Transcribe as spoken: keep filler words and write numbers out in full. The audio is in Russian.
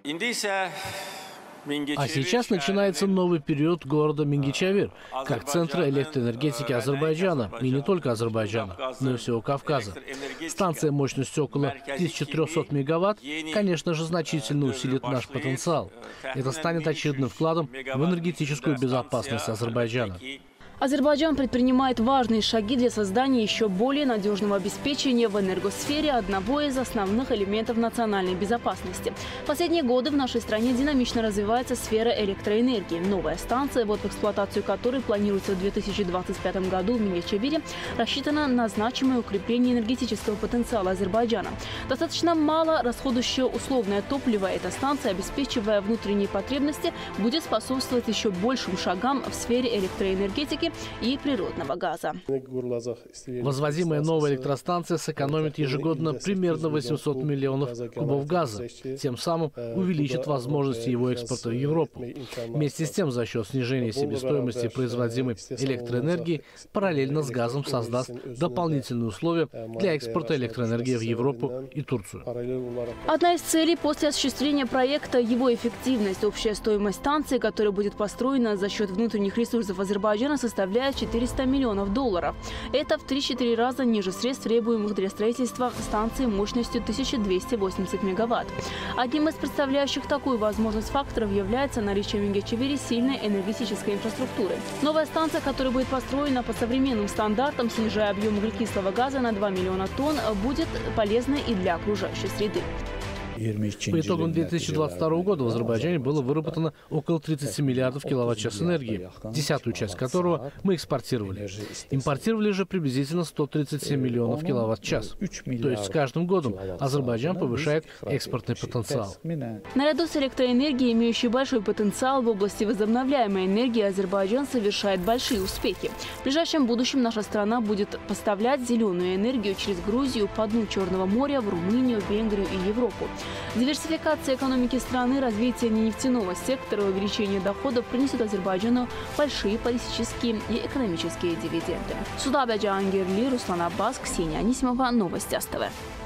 А сейчас начинается новый период города Мингичевир, как центра электроэнергетики Азербайджана, и не только Азербайджана, но и всего Кавказа. Станция мощностью около тысячи трёхсот мегаватт, конечно же, значительно усилит наш потенциал. Это станет очередным вкладом в энергетическую безопасность Азербайджана. Азербайджан предпринимает важные шаги для создания еще более надежного обеспечения в энергосфере, одного из основных элементов национальной безопасности. В последние годы в нашей стране динамично развивается сфера электроэнергии. Новая станция, вот в эксплуатацию которой планируется в две тысячи двадцать пятом году в Мингичевире, рассчитана на значимое укрепление энергетического потенциала Азербайджана. Достаточно мало расходующее условное топливо эта станция, обеспечивая внутренние потребности, будет способствовать еще большим шагам в сфере электроэнергетики и природного газа. Возводимая новая электростанция сэкономит ежегодно примерно восемьсот миллионов кубов газа, тем самым увеличит возможности его экспорта в Европу. Вместе с тем, за счет снижения себестоимости производимой электроэнергии, параллельно с газом создаст дополнительные условия для экспорта электроэнергии в Европу и Турцию. Одна из целей после осуществления проекта – его эффективность. Общая стоимость станции, которая будет построена за счет внутренних ресурсов Азербайджана, составляет четыреста миллионов долларов. Это в три-четыре раза ниже средств, требуемых для строительства станции мощностью тысяча двести восемьдесят мегаватт. Одним из представляющих такую возможность факторов является наличие в Мингичевире сильной энергетической инфраструктуры. Новая станция, которая будет построена по современным стандартам, снижая объем углекислого газа на два миллиона тонн, будет полезной и для окружающей среды. По итогам две тысячи двадцать второго года в Азербайджане было выработано около тридцати миллиардов киловатт-час энергии, десятую часть которого мы экспортировали. Импортировали же приблизительно сто тридцать семь миллионов киловатт-час. То есть с каждым годом Азербайджан повышает экспортный потенциал. Наряду с электроэнергией, имеющей большой потенциал в области возобновляемой энергии, Азербайджан совершает большие успехи. В ближайшем будущем наша страна будет поставлять зеленую энергию через Грузию по дну Черного моря в Румынию, Венгрию и Европу. Диверсификация экономики страны, развитие нефтяного сектора и увеличение доходов принесет Азербайджану большие политические и экономические дивиденды. Судабе Джангирли, Руслан Аббас, Ксения Анисимова. Новости СТВ.